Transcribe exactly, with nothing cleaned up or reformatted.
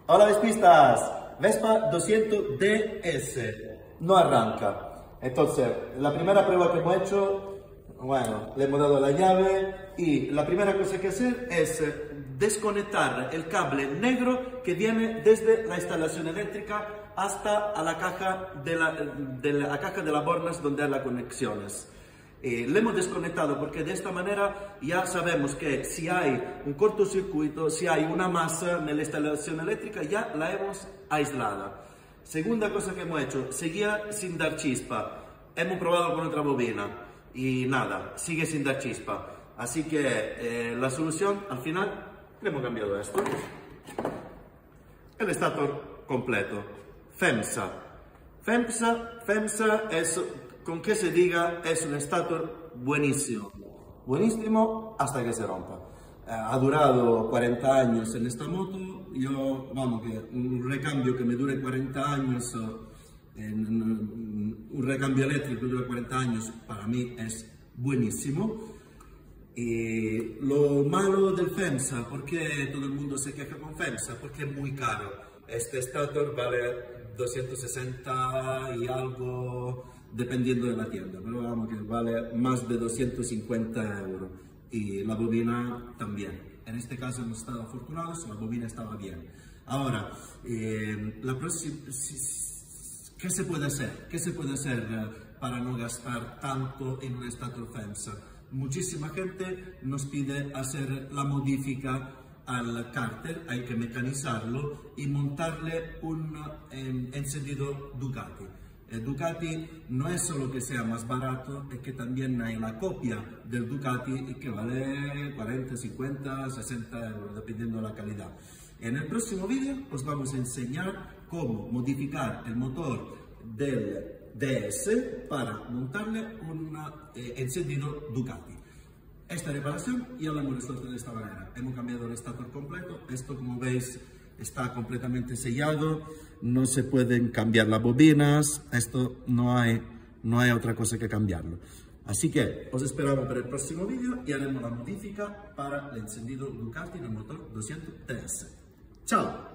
Hola Vespistas, Vespa doscientos D S no arranca. Entonces, la primera prueba que hemos hecho, bueno, le hemos dado la llave y la primera cosa que hacer es desconectar el cable negro que viene desde la instalación eléctrica hasta a la caja de la, de la caja de las bornas donde hay las conexiones. Eh, le hemos desconectado porque de esta manera ya sabemos que si hay un cortocircuito, si hay una masa en la instalación eléctrica, ya la hemos aislada. Segunda cosa que hemos hecho, seguía sin dar chispa. Hemos probado con otra bobina y nada, sigue sin dar chispa. Así que eh, la solución al final le hemos cambiado esto. El estator completo. FEMSA. FEMSA, FEMSA es, con que se diga, es un estator buenísimo. Buenísimo hasta que se rompa. Eh, ha durado cuarenta años en esta moto. Yo, vamos, que un recambio que me dure cuarenta años, en, en, un recambio eléctrico que dure cuarenta años, para mí es buenísimo. Y lo malo del FEMSA, ¿por qué todo el mundo se queja con FEMSA? Porque es muy caro. Este estator vale doscientos sesenta y algo, dependiendo de la tienda, pero vamos que vale más de doscientos cincuenta euros. Y la bobina también. En este caso hemos estado afortunados, la bobina estaba bien. Ahora, eh, la próxima, ¿qué se puede hacer? ¿Qué se puede hacer para no gastar tanto en un estator FEMSA? Muchísima gente nos pide hacer la modifica al cárter, hay que mecanizarlo y montarle un eh, encendido Ducati. El Ducati no es solo que sea más barato, es que también hay la copia del Ducati que vale cuarenta, cincuenta, sesenta euros, dependiendo de la calidad. En el próximo vídeo os vamos a enseñar cómo modificar el motor del D S para montarle un eh, encendido Ducati. Esta reparación ya la hemos resuelto de esta manera. Hemos cambiado el estator completo. Esto, como veis, está completamente sellado. No se pueden cambiar las bobinas. Esto no hay, no hay otra cosa que cambiarlo. Así que os esperamos para el próximo vídeo y haremos la modifica para el encendido Ducati en el motor doscientos D S. ¡Chao!